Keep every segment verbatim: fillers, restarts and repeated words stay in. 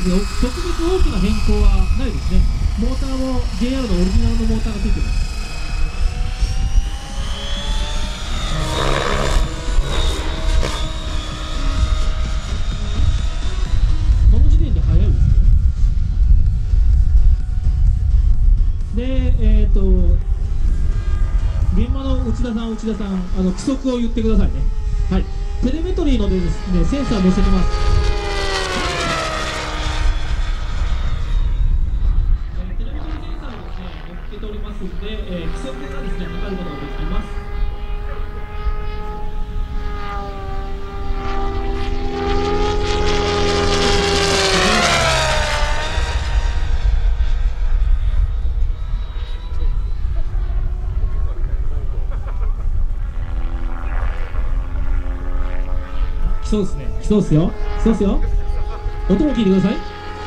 ですね、特別大きな変更はないですね。モーターも ジェイアール のオリジナルのモーターがついてます。この時点で速いですね。で、えっ、ー、と現場の内田さん、内田さん、あの規則を言ってくださいね。はい。テレメトリーのでですね、センサー載せてます。えー、テレメトリーセンサーもですね、載っけておりますので、えー、規則がですね、測ることができます。来そうですね。来そうですよ。来そうですよ。音も聞いてください。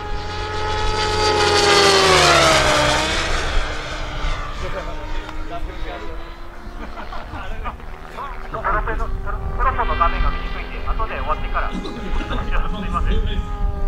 トロソの画面が見にくいんで、後で終わってから。すみません。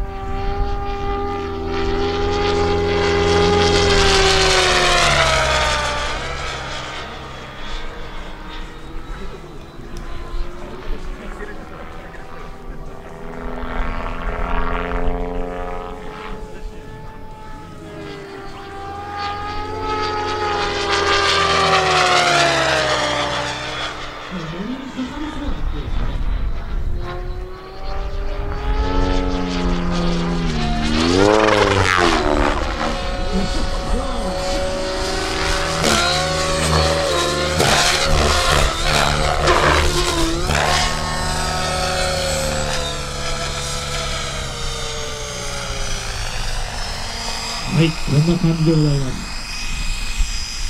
はい、こんな感じでございます。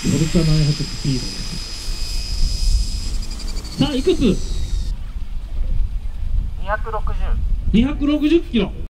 フォルツァななひゃくスピード。さあ、いくつ ?にひゃくろくじゅう。にひゃくろくじゅっキロ。